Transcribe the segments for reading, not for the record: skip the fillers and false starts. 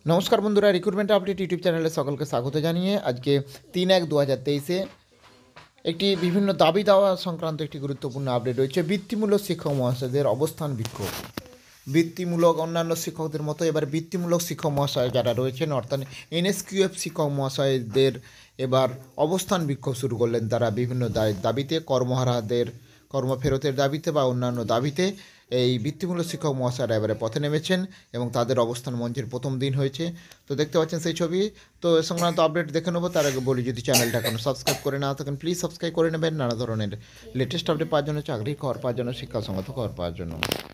নমস্কার বন্ধুরা, recruitment update YouTube চ্যানেলে সকলকে স্বাগত জানিয়ে আজকে 3/1/2023-এ একটি বিভিন্ন দাবি দাওয়া সংক্রান্ত একটি গুরুত্বপূর্ণ আপডেট রয়েছে। বৃত্তিমূলক শিক্ষক মহাশয়দের অবস্থান বিক্ষোভ। বৃত্তিমূলক অন্যান্য শিক্ষকদের মতো এবার বৃত্তিমূলক শিক্ষক মহাশয় যারা রয়েছেন অর্থাৎ এনএসকিউএফ শিক্ষক মহাশয়দের এবার অবস্থান বিক্ষোভ শুরু করলেন। তারা বিভিন্ন দাবিতে কর্মহারাদের কর্মফেরতের দাবিতে বা অন্যান্য দাবিতে এই বৃত্তিমূলক শিক্ষক মহাশয়রা এবারে পথে নেমেছেন এবং তাদের অবস্থান মঞ্চের প্রথম দিন হয়েছে। তো দেখতে পাচ্ছেন সেই ছবি। তো এ সংক্রান্ত আপডেট দেখে নেবো। তার আগে বলি, যদি চ্যানেলটা কোনো সাবস্ক্রাইব করে না থাকেন প্লিজ সাবস্ক্রাইব করে নেবেন নানা ধরনের লেটেস্ট আপডেট পাওয়ার জন্য, চাকরি খবর পাওয়ার জন্য, শিক্ষাসঙ্গত খবর পাওয়ার জন্য।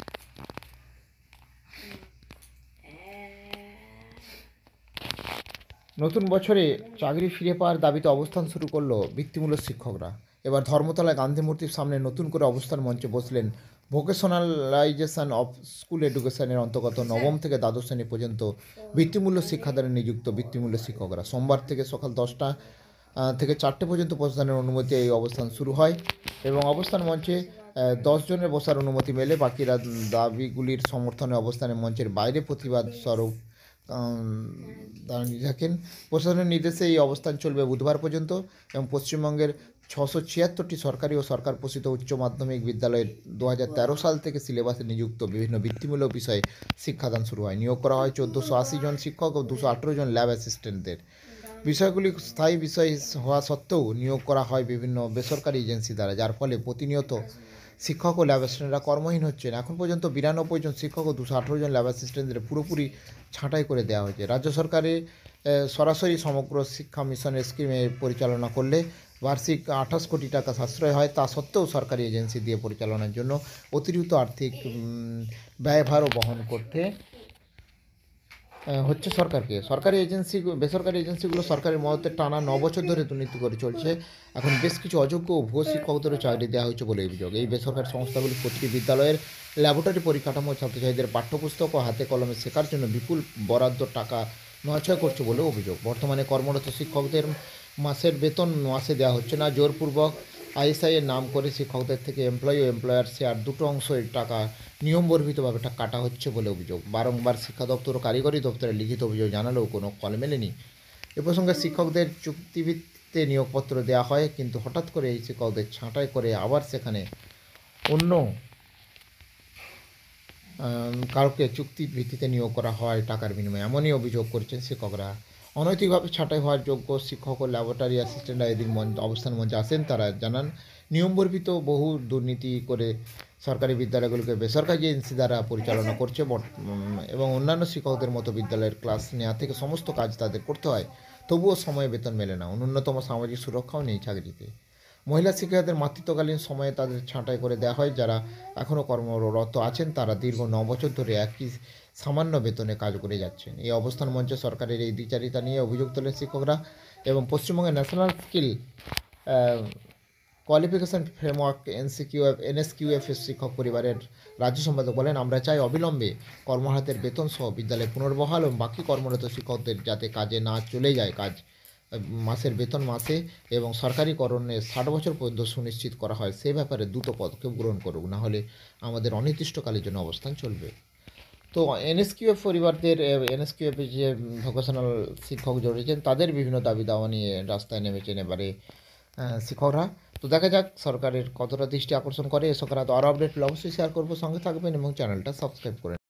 নতুন বছরে চাকরি ফিরে পাওয়ার দাবিতে অবস্থান শুরু করলো বৃত্তিমূলক শিক্ষকরা। এবার ধর্মতলায় গান্ধী মূর্তির সামনে নতুন করে অবস্থান মঞ্চে বসলেন ভোকেশনালাইজেশন অফ স্কুল এডুকেশনের অন্তর্গত নবম থেকে দ্বাদশ শ্রেণী পর্যন্ত বৃত্তিমূলক শিক্ষাদানে নিযুক্ত বৃত্তিমূলক শিক্ষকরা। সোমবার থেকে সকাল 10টা থেকে 4টে পর্যন্ত প্রস্থানের অনুমতি এই অবস্থান শুরু হয় এবং অবস্থান মঞ্চে 10 জনের বসার অনুমতি মেলে। বাকিরা দাবিগুলির সমর্থনে অবস্থানের মঞ্চের বাইরে প্রতিবাদ স্বরূপ দাঁড়িয়ে থাকেন। প্রশাসনের নির্দেশে এই অবস্থান চলবে বুধবার পর্যন্ত এবং পশ্চিমবঙ্গের 676টি সরকারি ও সরকার পোষিত উচ্চ মাধ্যমিক বিদ্যালয়ের 2013 সাল থেকে সিলেবাসে নিযুক্ত বিভিন্ন বৃত্তিমূলক বিষয়ে শিক্ষাদান শুরু হয়। নিয়োগ করা হয় 1480 জন শিক্ষক ও 218 জন ল্যাব অ্যাসিস্ট্যান্টদের। বিষয়গুলি স্থায়ী বিষয় হওয়া সত্ত্বেও নিয়োগ করা হয় বিভিন্ন বেসরকারি এজেন্সি দ্বারা, যার ফলে প্রতিনিয়ত শিক্ষক ও ল্যাব অ্যাসিস্ট্যান্টরা কর্মহীন হচ্ছেন। এখন পর্যন্ত 92 জন শিক্ষক ও 218 জন ল্যাব অ্যাসিস্ট্যান্টদের পুরোপুরি ছাঁটাই করে দেওয়া হয়েছে। রাজ্য সরকারের সরাসরি সমগ্র শিক্ষা মিশনের স্কিমে পরিচালনা করলে বার্ষিক 28 কোটি টাকা সাশ্রয় হয়। তা সত্ত্বেও সরকারি এজেন্সি দিয়ে পরিচালনার জন্য অতিরিক্ত আর্থিক ব্যয়ভারও বহন করতে হচ্ছে সরকারকে। বেসরকারি এজেন্সিগুলো সরকারের মদতে টানা 9 বছর ধরে দুর্নীতি করে চলছে। এখন বেশ কিছু অযোগ্য ও ভুয়ো শিক্ষকদেরও চাকরি দেওয়া হয়েছে বলে অভিযোগ। এই বেসরকারি সংস্থাগুলি প্রতিটি বিদ্যালয়ের ল্যাবরেটরি পরিকাঠামো, ছাত্রছাত্রীদের পাঠ্যপুস্তক ও হাতে কলমে শেখার জন্য বিপুল বরাদ্দ টাকা নয়ছয় করছে বলেও অভিযোগ। বর্তমানে কর্মরত শিক্ষকদের মাসের বেতন মাসে দেওয়া হচ্ছে না। জোরপূর্বক আইএসআই এর নাম করে শিক্ষকদের থেকে এমপ্লয়ি ও এমপ্লয়ার শেয়ার দুটো অংশের টাকা নিয়মবর্হিতভাবে কাটা হচ্ছে বলে অভিযোগ। বারংবার শিক্ষা দপ্তর ও কারিগরি দপ্তরে লিখিত অভিযোগ জানালেও কোনো ফল মেলেনি। এ প্রসঙ্গে শিক্ষকদের চুক্তিভিত্তিতে নিয়োগপত্র দেওয়া হয়, কিন্তু হঠাৎ করে এই শিক্ষকদের ছাঁটাই করে আবার সেখানে অন্য কাউকে চুক্তির ভিত্তিতে নিয়োগ করা হয় টাকার বিনিময়ে, এমনই অভিযোগ করছেন শিক্ষকরা। অনৈতিকভাবে ছাঁটাই হওয়ার যোগ্য শিক্ষক ও ল্যাবরেটরি অ্যাসিস্ট্যান্টরা এদিন অবস্থান মঞ্চে আসেন। তারা জানান, নিয়মবর্হিত বহু দুর্নীতি করে সরকারি বিদ্যালয়গুলোকে বেসরকারি এজেন্সি দ্বারা পরিচালনা করছে এবং অন্যান্য শিক্ষকদের মতো বিদ্যালয়ের ক্লাস নেওয়া থেকে সমস্ত কাজ তাদের করতে হয়, তবুও সময়ে বেতন মেলে না। ন্যূনতম সামাজিক সুরক্ষাও নেই চাকরিতে। মহিলা শিক্ষকদের মাতৃত্বকালীন সময়ে তাদের ছাঁটাই করে দেওয়া হয়। যারা এখনও কর্মরত আছেন তারা দীর্ঘ 9 বছর ধরে একই সামান্য বেতনে কাজ করে যাচ্ছেন। এই অবস্থান মঞ্চে সরকারের এই দ্বিচারিতা নিয়ে অভিযোগ তোলেন শিক্ষকরা এবং পশ্চিমবঙ্গের national skill qualification framework NSQF শিক্ষক পরিবারের রাজ্য সম্পাদক বলেন, আমরা চাই অবিলম্বে কর্মহারাদের বেতন সহ বিদ্যালয়ে পুনর্বহাল এবং বাকি কর্মরত শিক্ষকদের যাতে কাজে না চলে যায় কাজ মাসের বেতন মাসে এবং সরকারিকরণে 60 বছর পর্যন্ত সুনিশ্চিত করা হয়, সে ব্যাপারে দ্রুত পদক্ষেপ গ্রহণ করুক, না হলে আমাদের অনির্দিষ্টকালের জন্য অবস্থান চলবে। তো এনএসকিউএফের যে ভোকেশনাল শিক্ষক জড়িয়েছেন তাদের বিভিন্ন দাবি দাওয়া নিয়ে রাস্তায় নেমেছেন এবারে শিক্ষকরা। তো দেখা যাক সরকারের কতটা দৃষ্টি আকর্ষণ করে। এ সংক্রান্ত আরও আপডেট অবশ্যই শেয়ার করবো, সঙ্গে থাকবেন এবং চ্যানেলটা সাবস্ক্রাইব করে